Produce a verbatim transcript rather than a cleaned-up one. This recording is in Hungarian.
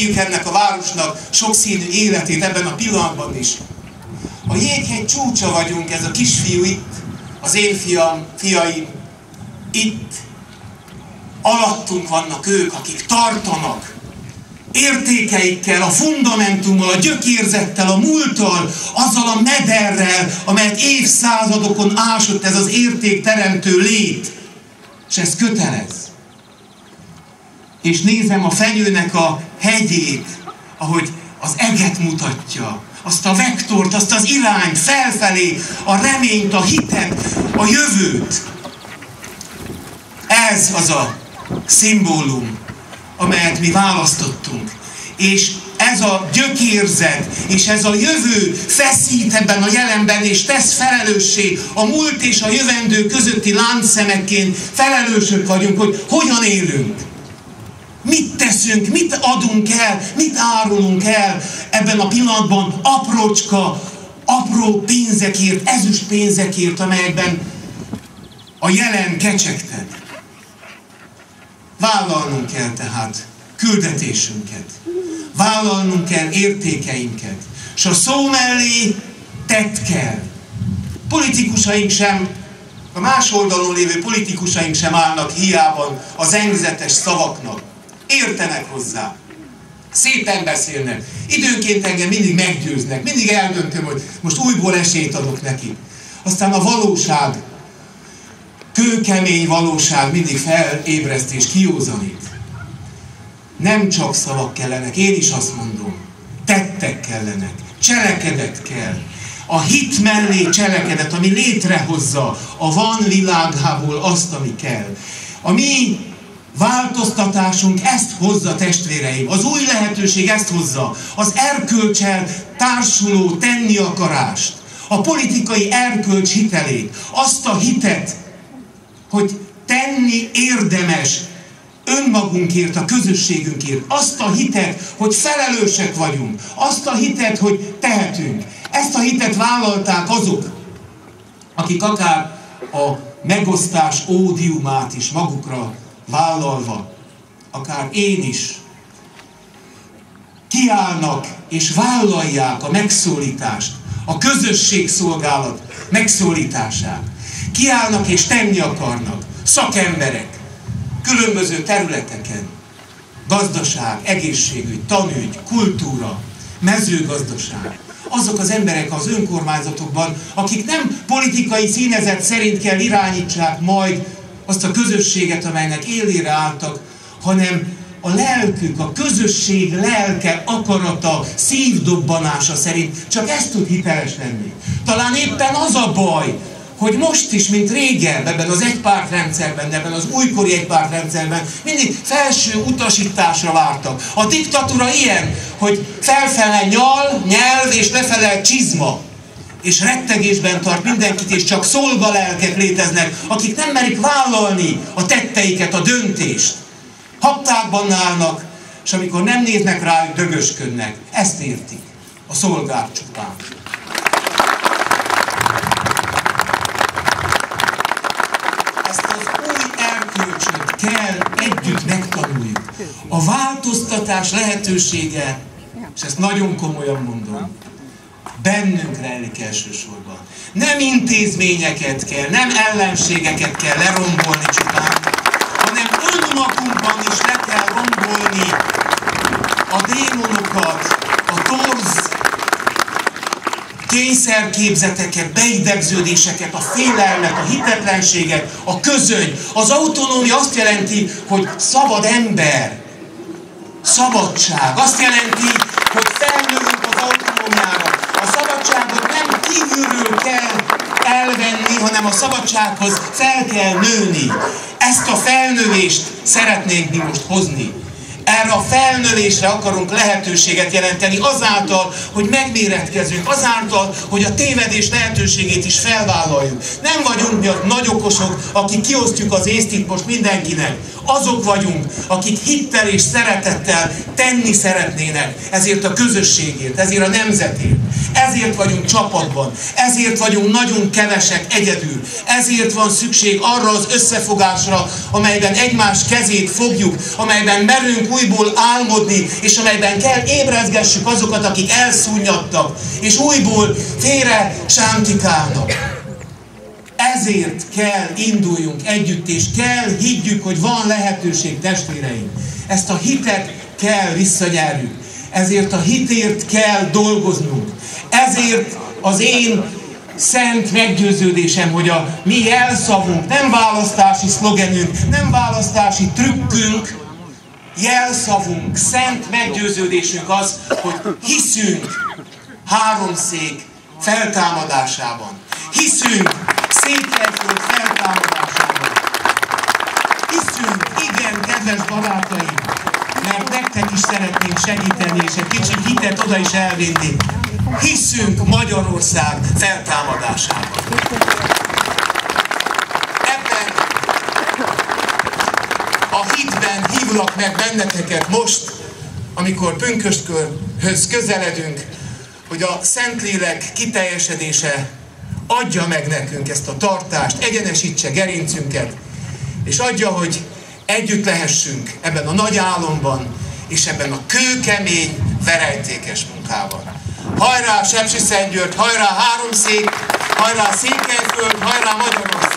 éljük ennek a városnak sokszínű életét ebben a pillanatban is. A jéghegy csúcsa vagyunk, ez a kisfiú itt, az én fiam, fiaim, itt. Alattunk vannak ők, akik tartanak. Értékeikkel, a fundamentummal, a gyökérzettel, a múlttal, azzal a mederrel, amelyet évszázadokon ásott ez az értékteremtő lét. És ez kötelez. És nézem a fenyőnek a hegyét, ahogy az eget mutatja, azt a vektort, azt az irányt felfelé, a reményt, a hitet, a jövőt. Ez az a szimbólum, amelyet mi választottunk. És ez a gyökérzet, és ez a jövő feszít ebben a jelenben, és tesz felelőssé a múlt és a jövendő közötti láncszemekként. Felelősök vagyunk, hogy hogyan élünk. Mit teszünk, mit adunk el, mit árulunk el ebben a pillanatban aprócska, apró pénzekért, ezüst pénzekért, amelyekben a jelen kecsegtet. Vállalnunk kell tehát küldetésünket. Vállalnunk kell értékeinket. És a szó mellé tett kell. Politikusaink sem, a más oldalon lévő politikusaink sem állnak hiában a zengzetes szavaknak. Értenek hozzá. Szépen beszélnek. Időnként engem mindig meggyőznek. Mindig eldöntöm, hogy most újból esélyt adok neki. Aztán a valóság, kőkemény valóság mindig felébreszt és kiózanít. Nem csak szavak kellenek, én is azt mondom. Tettek kellenek, cselekedet kell. A hit mellé cselekedet, ami létrehozza a van világából azt, ami kell. A mi változtatásunk ezt hozza, testvéreim. Az új lehetőség ezt hozza. Az erkölccsel társuló tenni akarást. A politikai erkölcs hitelét. Azt a hitet, hogy tenni érdemes önmagunkért, a közösségünkért. Azt a hitet, hogy felelősek vagyunk. Azt a hitet, hogy tehetünk. Ezt a hitet vállalták azok, akik akár a megosztás ódiumát is magukra vállalva, akár én is, kiállnak és vállalják a megszólítást, a közösségszolgálat megszólítását. Kiállnak és tenni akarnak szakemberek, különböző területeken, gazdaság, egészségügy, tanügy, kultúra, mezőgazdaság. Azok az emberek az önkormányzatokban, akik nem politikai színezet szerint kell irányítsák majd azt a közösséget, amelynek élére álltak, hanem a lelkük, a közösség lelke, akarata, szívdobbanása szerint csak ez tud hiteles lenni. Talán éppen az a baj, hogy most is, mint régen, ebben az egypártrendszerben, ebben az újkori egypártrendszerben mindig felső utasításra vártak. A diktatúra ilyen, hogy felfele nyal, nyelv és lefele csizma. És rettegésben tart mindenkit, és csak szolgalelkek léteznek, akik nem merik vállalni a tetteiket, a döntést. Haptákban állnak, és amikor nem néznek rájuk, dögösködnek. Ezt értik. A szolgák csupán. Ezt az új erkölcsöt kell együtt megtanuljuk. A változtatás lehetősége, és ezt nagyon komolyan mondom, bennünk rejlik elsősorban. Nem intézményeket kell, nem ellenségeket kell lerombolni csupán, hanem önmagunkban is le kell rombolni a démonokat, a torz kényszerképzeteket, beidegződéseket, a félelmet, a hitetlenséget, a közöny. Az autonómia azt jelenti, hogy szabad ember, szabadság. Azt jelenti, hogy felnőünk az autonómiára. A szabadságot nem kívülről kell elvenni, hanem a szabadsághoz fel kell nőni. Ezt a felnövést szeretnénk mi most hozni. Erre a felnövésre akarunk lehetőséget jelenteni azáltal, hogy megméretkezünk, azáltal, hogy a tévedés lehetőségét is felvállaljuk. Nem vagyunk mi a nagyokosok, akik kiosztjuk az észt itt most mindenkinek. Azok vagyunk, akik hittel és szeretettel tenni szeretnének ezért a közösségért, ezért a nemzetért. Ezért vagyunk csapatban, ezért vagyunk nagyon kevesek egyedül. Ezért van szükség arra az összefogásra, amelyben egymás kezét fogjuk, amelyben merünk újból álmodni, és amelyben kell ébrezgessük azokat, akik elszúnyadtak, és újból félre sántikálnak. Ezért kell induljunk együtt, és kell higgyük, hogy van lehetőség, testvéreim. Ezt a hitet kell visszanyerjük. Ezért a hitért kell dolgoznunk. Ezért az én szent meggyőződésem, hogy a mi jelszavunk, nem választási szlogenünk, nem választási trükkünk, jelszavunk, szent meggyőződésünk az, hogy hiszünk háromszék feltámadásában. Hiszünk Székelyföld feltámadásában. Hiszünk, igen, kedves barátaim, mert nektek is szeretnénk segíteni, és egy kicsit hitet oda is elvinni. Hiszünk Magyarország feltámadásában. Ebben a hitben hívlak meg benneteket most, amikor pünköstkörhöz közeledünk, hogy a Szentlélek kiteljesedése adja meg nekünk ezt a tartást, egyenesítse gerincünket, és adja, hogy együtt lehessünk ebben a nagy álomban, és ebben a kőkemény, verejtékes munkában. Hajrá Sepsiszentgyörgy, hajrá Háromszék, hajrá Székelyföld, hajrá Magyarország!